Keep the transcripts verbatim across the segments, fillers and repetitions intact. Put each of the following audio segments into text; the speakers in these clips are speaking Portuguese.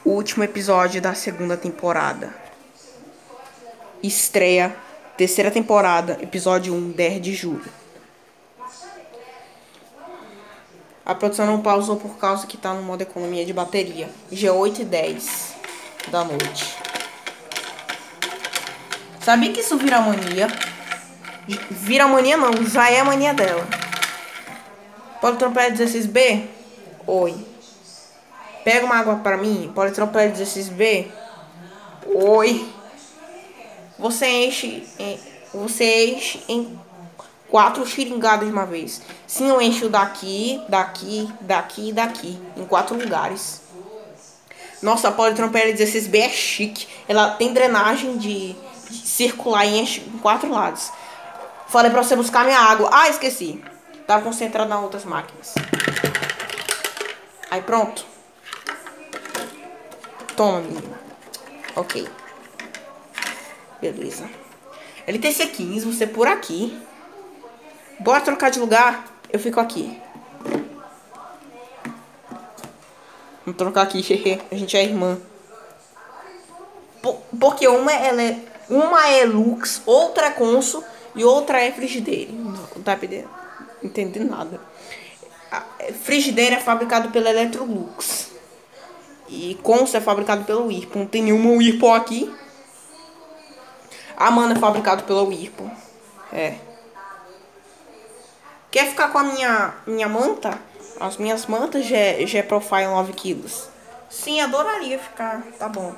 O último episódio da segunda temporada. Estreia, terceira temporada, episódio um, dez de julho. A produção não pausou por causa que tá no modo economia de bateria. Dia oito e dez da noite. Sabia que isso vira mania? Vira mania não, já é a mania dela. Politropédia dezesseis B? Oi. Pega uma água pra mim. Politropédia dezesseis B? Oi. Você enche em, você enche em quatro xiringadas de uma vez. Sim, eu encho daqui, daqui, daqui e daqui. Em quatro lugares. Nossa, a Politropédia dezesseis B é chique. Ela tem drenagem de, de circular e enche em quatro lados. Falei pra você buscar minha água. Ah, esqueci. Tava concentrado nas outras máquinas. Aí pronto. Toma, menina. Ok. Beleza. L T C quinze, você por aqui. Bora trocar de lugar. Eu fico aqui. Vamos trocar aqui. A gente é irmã. Por, porque uma, ela é, uma é Lux, outra é Consul e outra é Frigideira. Não tá entendendo nada. A Frigideira é fabricado pela Electrolux. E Consul é fabricado pelo Whirlpool. Não tem nenhuma Whirlpool aqui. A Mana é fabricado pela Whirlpool. É. Quer ficar com a minha, minha manta? As minhas mantas G, G Profile nove quilos. Sim, adoraria ficar. Tá bom.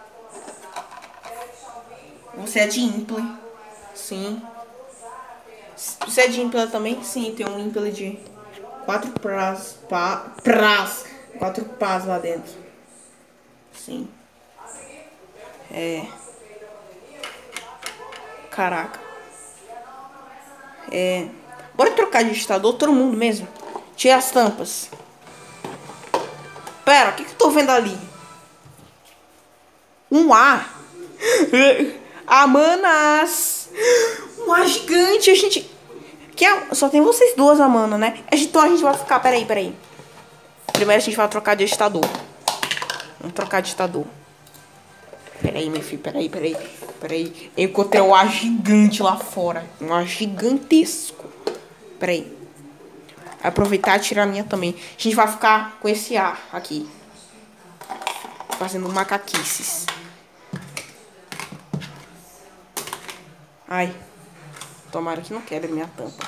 Você é de Impel. Sim. Você é de Impel também? Sim, tem um Impel de quatro pras, pa, pras. Quatro pás lá dentro. Sim. É. Caraca. É. Bora trocar de estador, todo mundo mesmo. Tira as tampas. Pera, o que que eu tô vendo ali? Um A. Amanas. Um A gigante. A gente... Que é... Só tem vocês duas, Amana, né? Então a gente vai ficar... Peraí, peraí. Primeiro a gente vai trocar de estador. Vamos trocar de estador. Peraí, meu filho. Peraí, peraí. Peraí. Eu encontrei um A gigante lá fora. Um A gigantesco. Peraí. Aproveitar e tirar a minha também. A gente vai ficar com esse A aqui. Fazendo macaquices. Ai. Tomara que não quebre minha tampa.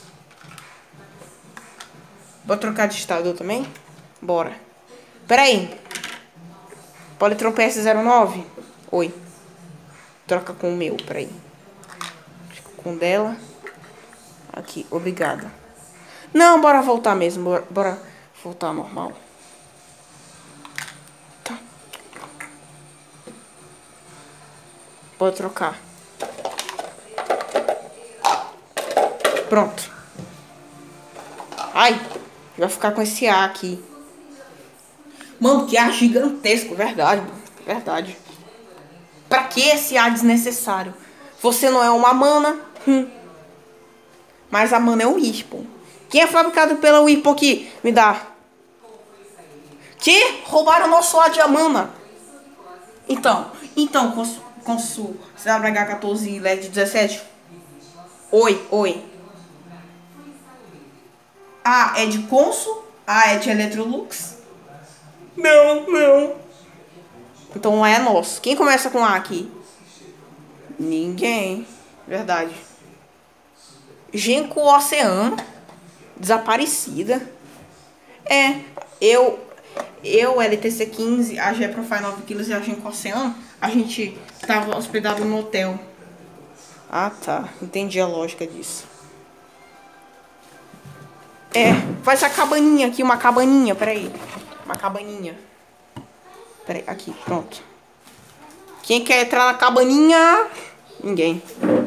Vou trocar de estador também? Bora. Pera aí. Politron P S zero nove? Oi. Troca com o meu, peraí. Fico com o dela. Aqui, obrigada. Não, bora voltar mesmo. Bora, bora voltar ao normal. Tá. Pode trocar. Pronto. Ai, vai ficar com esse A aqui. Mano, que A gigantesco. Verdade, verdade. Pra que esse A desnecessário? Você não é uma mana. Hum. Mas a mana é o Whirlpool. Quem é fabricado pela Whirlpool aqui? Me dá. Que? Roubaram o nosso A de Amana. Então, então, Consul C W H quatorze L E D dezessete. Oi, oi. A é de Consul? A é de Electrolux? Não, não. Então é nosso. Quem começa com A aqui? Ninguém. Verdade. Genco Oceano. Desaparecida. É, eu, eu, L T C quinze, a G Profile nove quilos e a Genco Oceano, a gente tava hospedado no hotel. Ah, tá. Entendi a lógica disso. É, faz a cabaninha aqui, uma cabaninha, peraí. Uma cabaninha. Peraí, aqui, pronto. Quem quer entrar na cabaninha? Ninguém.